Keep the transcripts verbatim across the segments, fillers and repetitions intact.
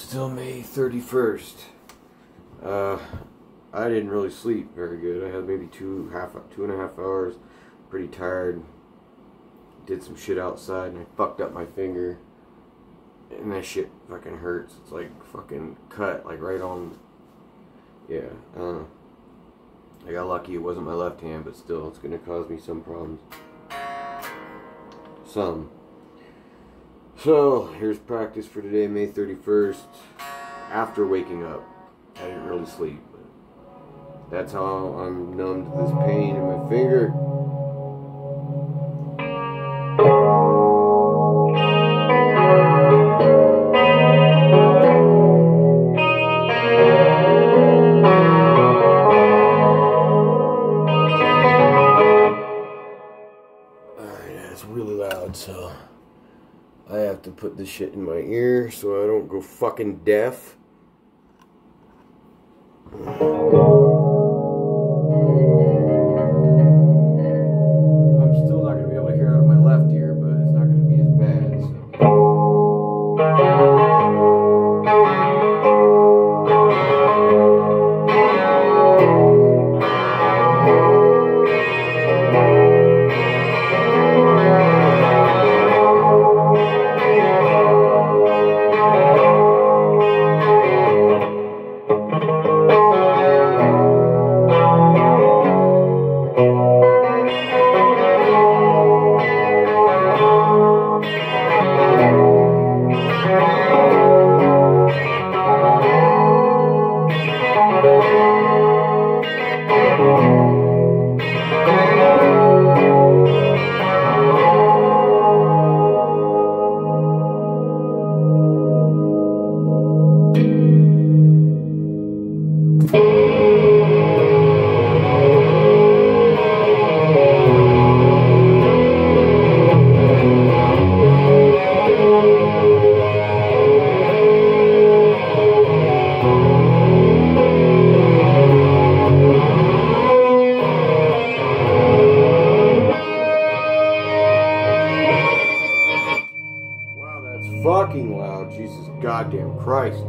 still May thirty-first. Uh, I didn't really sleep very good. I had maybe two half two and a half hours. Pretty tired. Did some shit outside and I fucked up my finger. And that shit fucking hurts. It's like fucking cut, like right on. Yeah. Uh, I got lucky it wasn't my left hand, but still, it's gonna cause me some problems. Some. So, here's practice for today, May thirty-first. After waking up. I didn't really sleep. But that's how I'm numb to this pain in my finger. Alright, it's really loud, so I have to put this shit in my ear so I don't go fucking deaf. I'm still not going to be able to hear out of my left ear, but it's not going to be as bad, so. Fucking loud, Jesus goddamn Christ.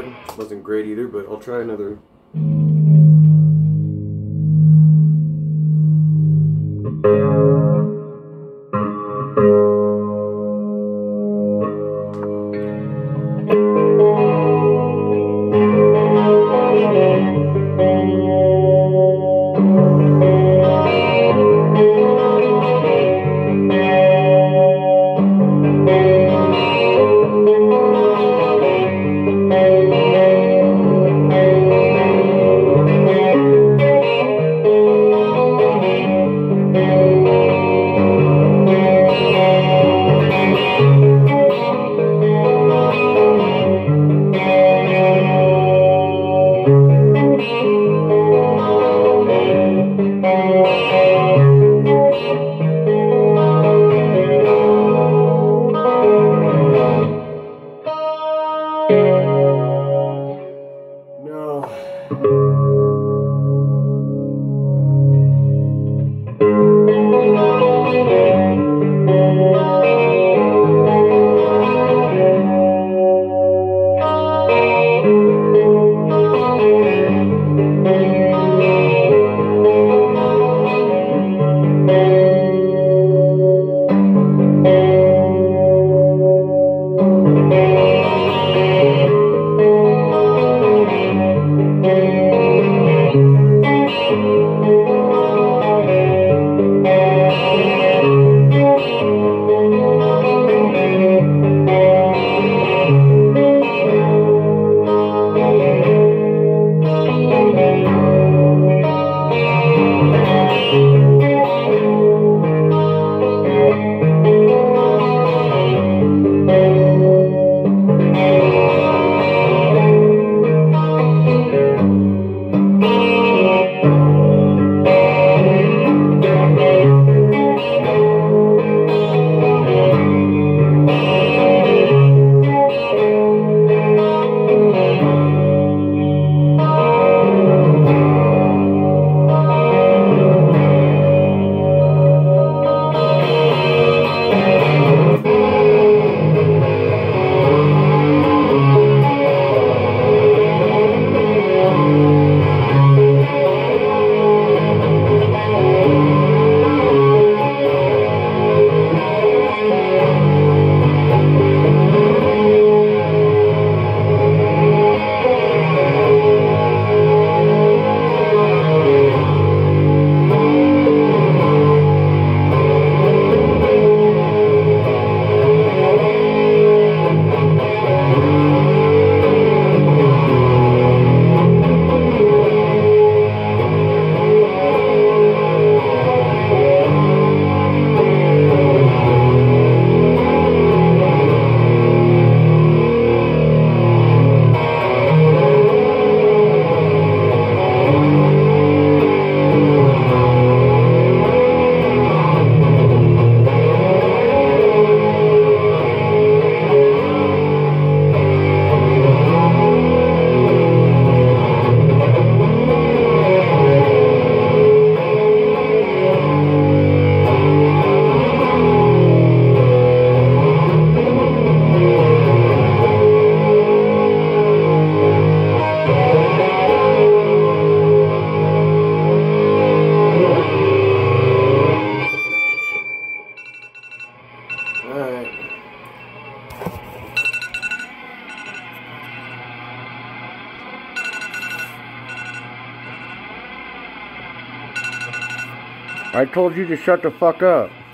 time. Wasn't great either, but I'll try another. I told you to shut the fuck up.